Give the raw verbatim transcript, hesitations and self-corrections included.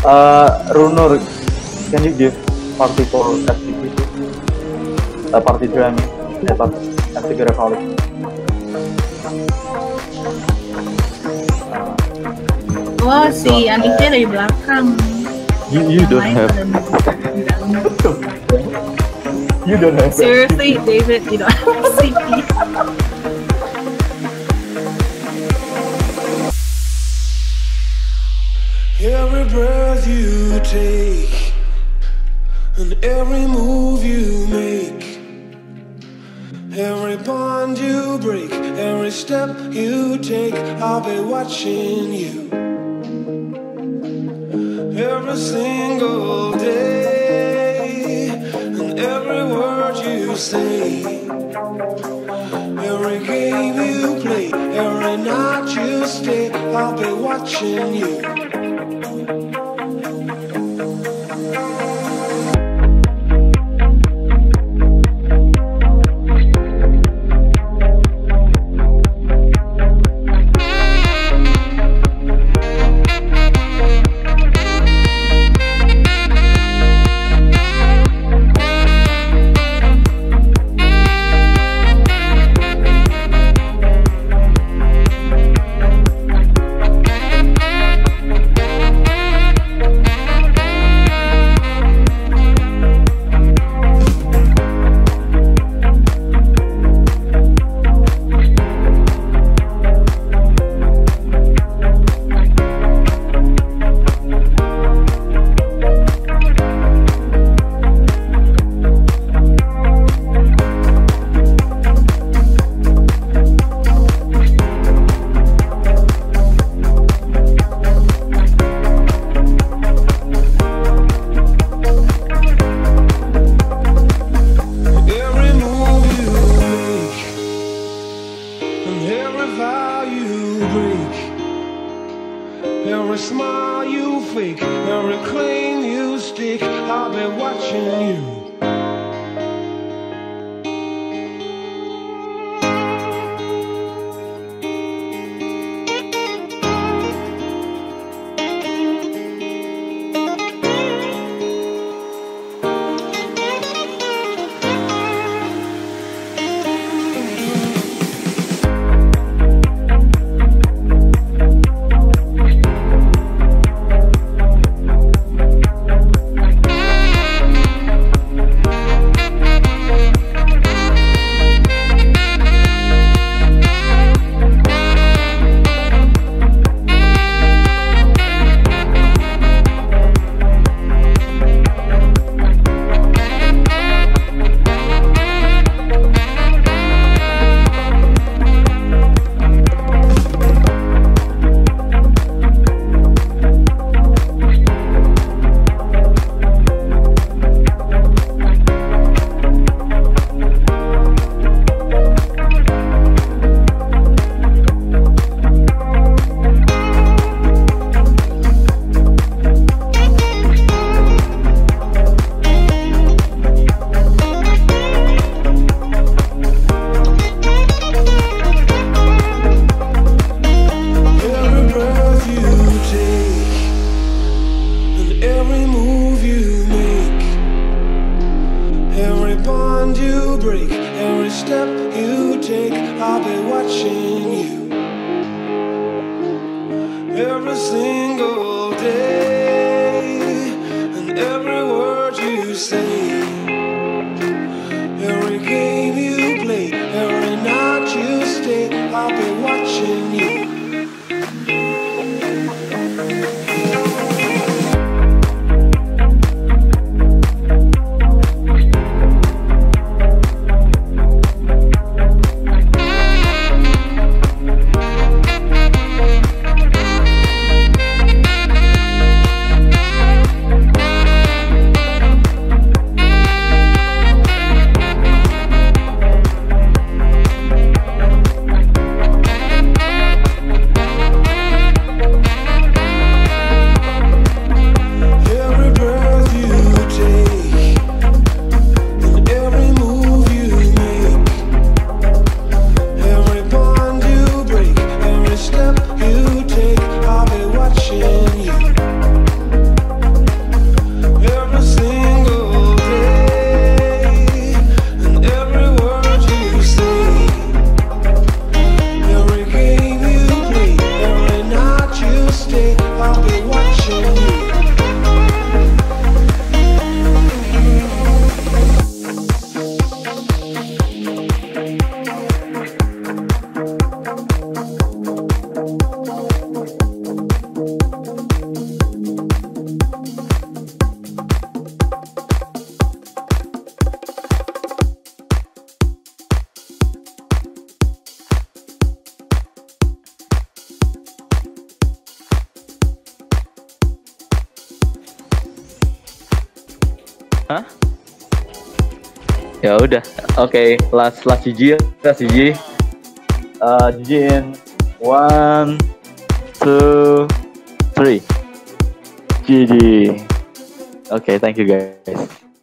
Uh, Runur, can you give party for F T P? Uh, party two, I mean. Yeah, but F T P Republic. Wah, si Anissa dari belakang. You, you don't have. You don't have. Seriously, David, you don't have C P. Every breath you take and every move you make, every bond you break, every step you take, I'll be watching you. Every single day and every word you say, every game you play, every night you stay, I'll be watching you. Every smile you fake, every claim you stick, I'll be watching you. Hah? Ya udah, oke, okay. last last G G, last G G, uh, G G in one, two, three, G G. Oke, okay, thank you guys.